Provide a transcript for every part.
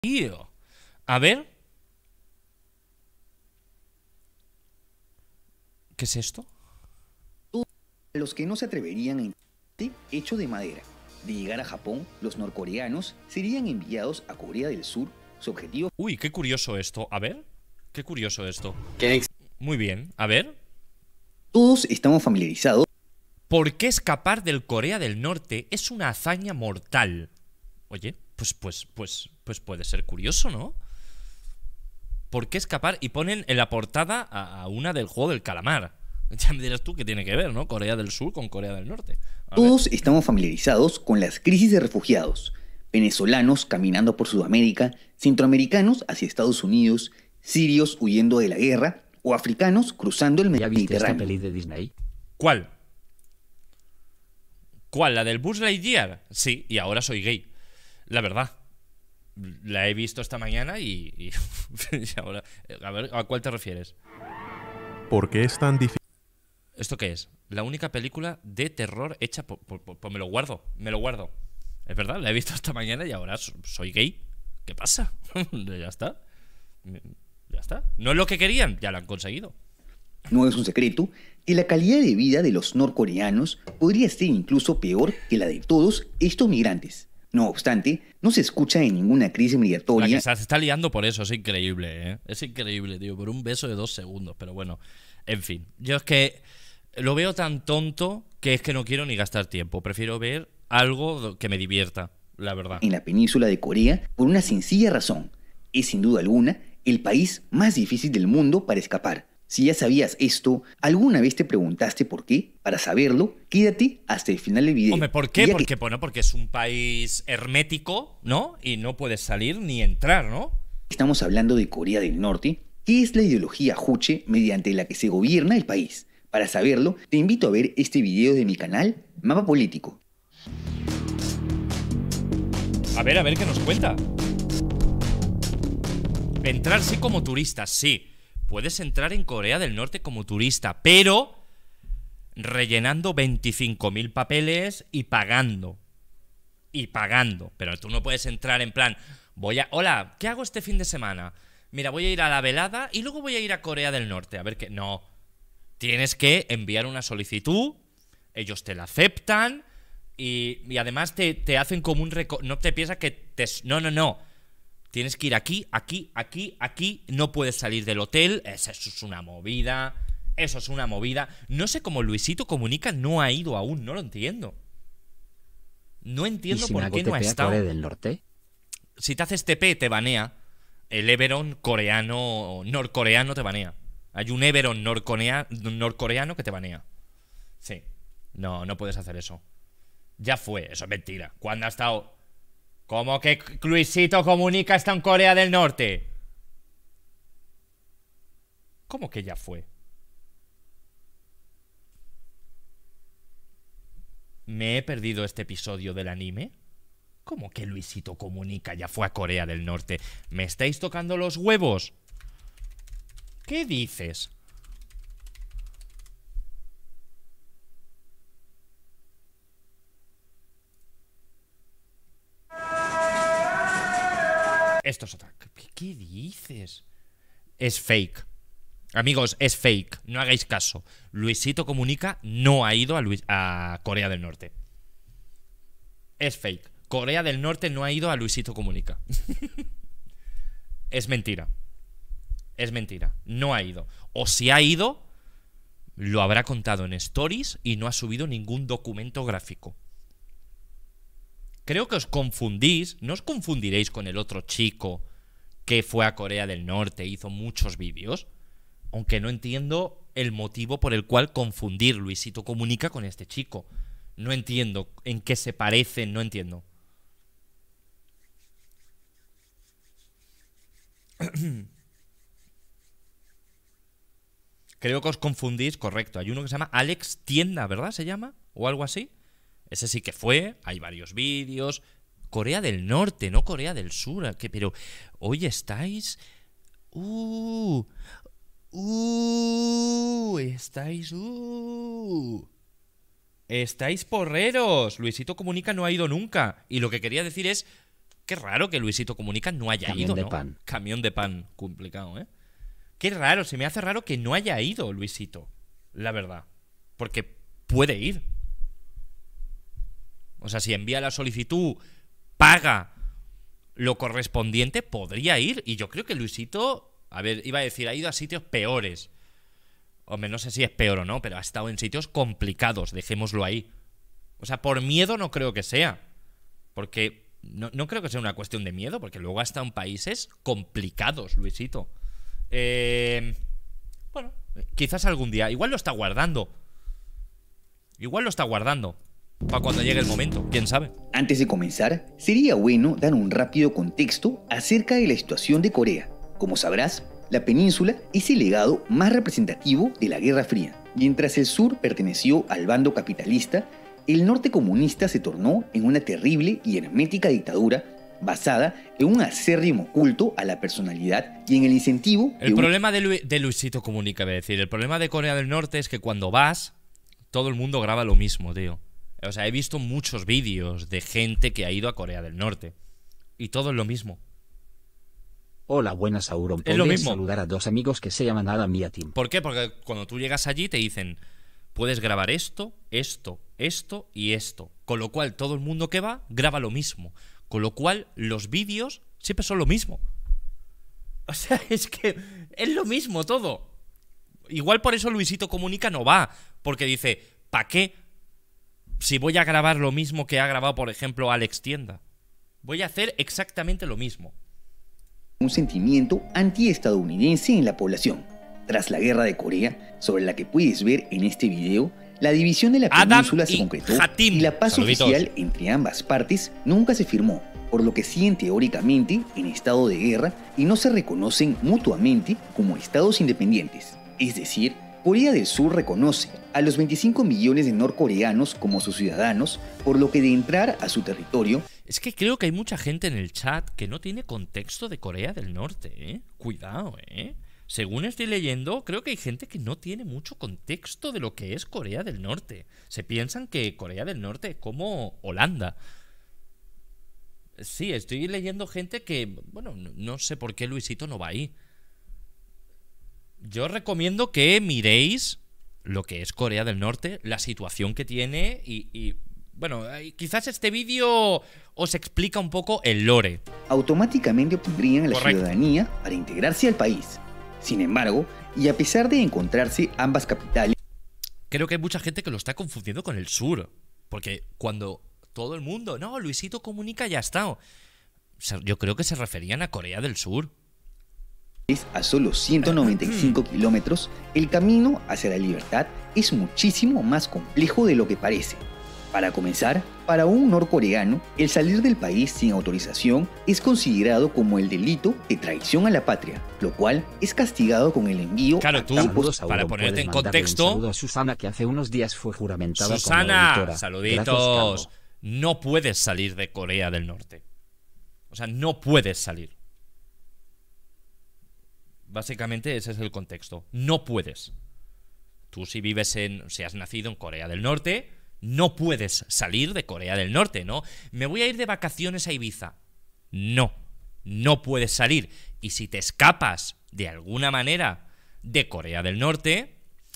Tío. A ver. ¿Qué es esto? Los que no se atreverían a hecho de madera. De llegar a Japón, los norcoreanos serían enviados a Corea del Sur. Su objetivo... Uy, qué curioso esto. A ver. Qué curioso esto. ¿Qué? Muy bien. A ver. Todos estamos familiarizados. ¿Por qué escapar del Corea del Norte es una hazaña mortal? Oye, pues puede ser curioso, ¿no? ¿Por qué escapar? Y ponen en la portada a una del juego del calamar. Ya me dirás tú qué tiene que ver, ¿no? Corea del Sur con Corea del Norte. Todos estamos familiarizados con las crisis de refugiados. Venezolanos caminando por Sudamérica, centroamericanos hacia Estados Unidos, sirios huyendo de la guerra o africanos cruzando el ¿Ya viste esta Mediterráneo. peli de Disney? ¿Cuál? ¿Cuál? ¿La del Buzz Lightyear? Sí, y ahora soy gay. La verdad. La he visto esta mañana y ahora... A ver, ¿a cuál te refieres? ¿Por qué es tan difícil? ¿Esto qué es? La única película de terror hecha por... Pues me lo guardo, me lo guardo. Es verdad, la he visto esta mañana y ahora soy gay. ¿Qué pasa? Ya está. Ya está. ¿No es lo que querían? Ya lo han conseguido. No es un secreto que la calidad de vida de los norcoreanos podría ser incluso peor que la de todos estos migrantes. No obstante, no se escucha en ninguna crisis La migratoria. que se está liando por eso, es increíble, ¿eh? Es increíble, tío, por un beso de 2 segundos. Pero bueno, en fin. Yo es que lo veo tan tonto que es que no quiero ni gastar tiempo. Prefiero ver algo que me divierta, la verdad. En la península de Corea por una sencilla razón. Es sin duda alguna el país más difícil del mundo para escapar. Si ya sabías esto, ¿alguna vez te preguntaste por qué? Para saberlo, quédate hasta el final del video. Hombre, ¿por qué? Ya que Porque es un país hermético, ¿no? Y no puedes salir ni entrar, ¿no? estamos hablando de Corea del Norte, ¿qué es la ideología Juche mediante la que se gobierna el país? Para saberlo, te invito a ver este video de mi canal, Mapa Político. A ver qué nos cuenta. Entrar sí como turista, sí. Puedes entrar en Corea del Norte como turista, pero rellenando 25.000 papeles y pagando. Y pagando. Pero tú no puedes entrar en plan, hola, ¿qué hago este fin de semana? Mira, voy a ir a la velada y luego voy a ir a Corea del Norte. A ver qué... No. Tienes que enviar una solicitud, ellos te la aceptan y además te hacen como un... No te piensas que te... No. Tienes que ir aquí, no puedes salir del hotel. Eso es una movida. Eso es una movida. No sé cómo Luisito Comunica no ha ido aún, no lo entiendo. No entiendo por qué no ha estado. Corea del Norte? Si te haces TP te banea. El Everon coreano, norcoreano te banea. Hay un Everon norcoreano que te banea. Sí. No puedes hacer eso. Ya fue, eso es mentira. ¿Cuándo ha estado? ¿Cómo que Luisito Comunica está en Corea del Norte? ¿Cómo que ya fue? ¿Me he perdido este episodio del anime? ¿Cómo que Luisito Comunica ya fue a Corea del Norte? ¿Me estáis tocando los huevos? ¿Qué dices? Esto es otra... ¿Qué dices? Es fake. Amigos, es fake. No hagáis caso. Luisito Comunica no ha ido a Corea del Norte. Es fake. Corea del Norte no ha ido a Luisito Comunica. Es mentira. Es mentira. No ha ido. O si ha ido, lo habrá contado en stories y no ha subido ningún documento gráfico. Creo que os confundís. No os confundiréis con el otro chico que fue a Corea del Norte e hizo muchos vídeos. Aunque no entiendo el motivo por el cual confundir Luisito Comunica con este chico. No entiendo en qué se parecen, no entiendo. Creo que os confundís, correcto. Hay uno que se llama Alex Tienda, ¿verdad? ¿Se llama? ¿O algo así? Ese sí que fue, hay varios vídeos. Corea del Norte, no Corea del Sur. Pero hoy estáis... estáis... Estáis porreros. Luisito Comunica no ha ido nunca. Y lo que quería decir es Qué raro que Luisito Comunica no haya Camión ido, de ¿no? pan. Camión de pan, complicado, ¿eh? Qué raro, se me hace raro que no haya ido Luisito, la verdad. Porque puede ir. O sea, si envía la solicitud, paga lo correspondiente, podría ir. Y yo creo que Luisito, a ver, iba a decir, ha ido a sitios peores. Hombre, no sé si es peor o no, pero ha estado en sitios complicados, dejémoslo ahí. O sea, por miedo no creo que sea. Porque no creo que sea una cuestión de miedo, porque luego ha estado en países complicados, Luisito. Bueno, quizás algún día. Igual lo está guardando. Igual lo está guardando para cuando llegue el momento, quién sabe. Antes de comenzar, sería bueno dar un rápido contexto acerca de la situación de Corea. Como sabrás, la península es el legado más representativo de la Guerra Fría. Mientras el sur perteneció al bando capitalista, el norte comunista se tornó en una terrible y hermética dictadura basada en un acérrimo culto a la personalidad y en el incentivo El problema de Luisito Comunica, voy a decir, el problema de Corea del Norte es que cuando vas, todo el mundo graba lo mismo, tío. O sea, he visto muchos vídeos de gente que ha ido a Corea del Norte y todo es lo mismo. Hola, buenas, Auron. Es lo ¿Podrías mismo. saludar a dos amigos que se llaman Adam y Atim? ¿Por qué? Porque cuando tú llegas allí te dicen, puedes grabar esto, esto, esto y esto. Con lo cual todo el mundo que va graba lo mismo. Con lo cual los vídeos siempre son lo mismo. O sea, es que es lo mismo todo. Igual por eso Luisito Comunica no va. Porque dice, ¿para qué? Si voy a grabar lo mismo que ha grabado, por ejemplo, Alex Tienda. Voy a hacer exactamente lo mismo. un sentimiento antiestadounidense en la población. Tras la guerra de Corea, sobre la que puedes ver en este video, la división de la Adam península se y concretó Hatim. y la paz Saluditos. oficial entre ambas partes nunca se firmó, por lo que siguen teóricamente en estado de guerra y no se reconocen mutuamente como estados independientes. Es decir, Corea del Sur reconoce a los 25 millones de norcoreanos como sus ciudadanos, por lo que de entrar a su territorio, Es que creo que hay mucha gente en el chat que no tiene contexto de Corea del Norte, ¿eh? Cuidado, ¿eh? Según estoy leyendo, creo que hay gente que no tiene mucho contexto de lo que es Corea del Norte. Se piensan que Corea del Norte es como Holanda. Sí, estoy leyendo gente que, bueno, no sé por qué Luisito no va ahí. Yo recomiendo que miréis lo que es Corea del Norte, la situación que tiene y bueno, quizás este vídeo os explica un poco el lore. automáticamente obtendrían la Correcto. ciudadanía para integrarse al país. Sin embargo, y a pesar de encontrarse ambas capitales, Creo que hay mucha gente que lo está confundiendo con el sur. Porque cuando todo el mundo, no, Luisito Comunica ya está. O sea, yo creo que se referían a Corea del Sur. a solo 195 kilómetros, el camino hacia la libertad es muchísimo más complejo de lo que parece. Para comenzar, para un norcoreano, el salir del país sin autorización es considerado como el delito de traición a la patria, lo cual es castigado con el envío Claro, a tú, campos. Saludos, para Auron, ponerte puedes en mandarle contexto- Un saludo a Susana, que hace unos días fue juramentada como Susana, auditora. Gracias, saluditos. Calvo. No puedes salir de Corea del Norte. O sea, no puedes salir. Básicamente ese es el contexto. No puedes. Tú si has nacido en Corea del Norte, no puedes salir de Corea del Norte, ¿no? Me voy a ir de vacaciones a Ibiza. No, no puedes salir. Y si te escapas de alguna manera de Corea del Norte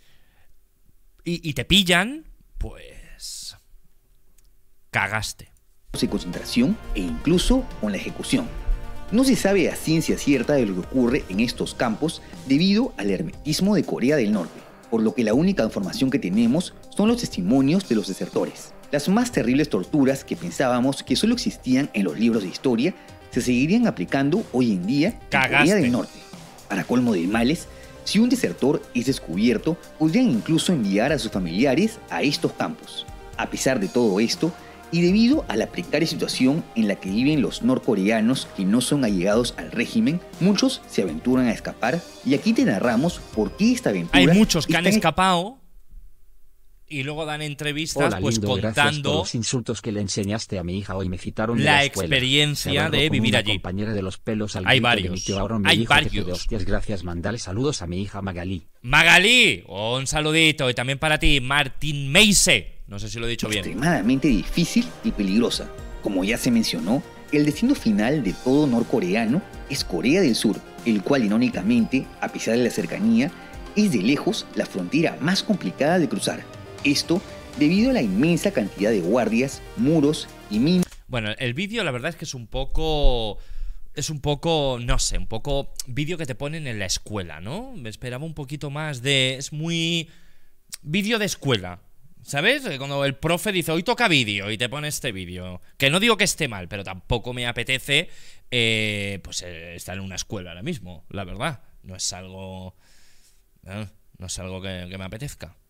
y te pillan, pues cagaste. De concentración e incluso con la ejecución. No se sabe a ciencia cierta de lo que ocurre en estos campos debido al hermetismo de Corea del Norte, por lo que la única información que tenemos son los testimonios de los desertores. Las más terribles torturas que pensábamos que solo existían en los libros de historia se seguirían aplicando hoy en día en Cagaste. Corea del Norte. Para colmo de males, si un desertor es descubierto, podrían incluso enviar a sus familiares a estos campos. A pesar de todo esto, y debido a la precaria situación en la que viven los norcoreanos que no son allegados al régimen, muchos se aventuran a escapar y aquí te narramos por qué esta aventura Hay muchos que es han tan escapado y luego dan entrevistas Hola, pues lindo, gracias por contando los insultos que le enseñaste a mi hija hoy. Me citaron de la la escuela. experiencia Se agarró de con vivir una allí. compañera de los pelos al Hay grito de varios. mi tío Auron, me Hay dijo que te de varios. hostias. Gracias, mandale saludos a mi hija Magalí. Magalí, un saludito y también para ti, Martín Meise. No sé si lo he dicho bien. extremadamente difícil y peligrosa. Como ya se mencionó, El destino final de todo norcoreano es Corea del Sur, el cual irónicamente, a pesar de la cercanía, es de lejos la frontera más complicada de cruzar. Esto debido a la inmensa cantidad de guardias, muros y minas. Bueno, el vídeo la verdad es que es un poco... no sé, un poco vídeo que te ponen en la escuela, ¿no? Me esperaba un poquito más de... Es muy... vídeo de escuela, ¿sabes? Cuando el profe dice, hoy toca vídeo y te pone este vídeo. Que no digo que esté mal, pero tampoco me apetece estar en una escuela ahora mismo, la verdad. No es algo... no es algo que me apetezca.